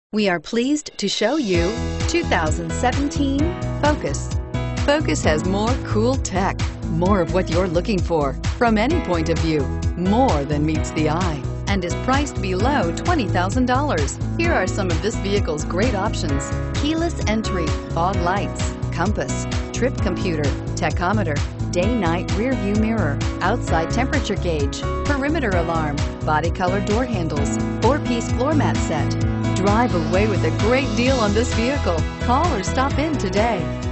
We are pleased to show you 2017 Focus. Focus has more cool tech, more of what you're looking for from any point of view, more than meets the eye, and is priced below $20,000. Here are some of this vehicle's great options: keyless entry, fog lights, compass, trip computer, tachometer, day-night rear view mirror, outside temperature gauge, perimeter alarm, body color door handles, 4-piece floor mat set. Drive away with a great deal on this vehicle. Call or stop in today.